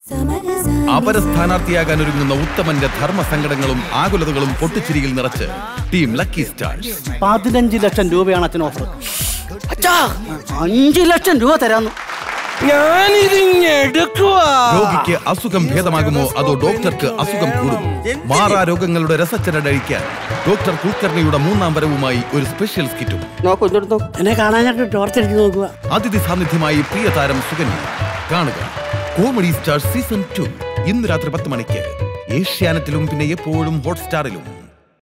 അപര സ്ഥാനാർത്ഥിയാകാൻ ഒരുങ്ങുന്ന ഉത്തമന്റെ ധർമ്മ സങ്കടങ്ങളും ആകുലതകളും പൊട്ടിച്ചിരിയിൽ നിറച്ച് ടീം ലക്കി സ്റ്റാർസ്. 15 ലക്ഷം രൂപയാണ് അച്ഛൻ ഓഫർ. 5 ലക്ഷം രൂപ തരാന്ന്. രോഗിക്ക് അസുഖം ഭേദമാകുമോ അതോ ഡോക്ടർക്ക് അസുഖം കൂടുമോ? മാറാ രോഗങ്ങളുടെ രസച്ചരടഴിക്കാൻ ഡോക്ടർ കുൽക്കർണിയുടെ 3ാം വരവുമായി ഒരു സ്പെഷ്യൽ സ്കിറ്റും. എന്നെ കാണാനായിട്ട് ടോർച്ചടിച്ച് നോക്കുക. അതിഥി സാന്നിധ്യമായി പ്രിയ താരം സുകന്യ. കാണുക കോമഡി സ്റ്റാർ സീസൺ 2 ഇന്ന് രാത്രി 10 മണിക്ക് ഏഷ്യാനെറ്റിലും പിന്നെ എപ്പോഴും ഹോട്ട്സ്റ്റാറിലും.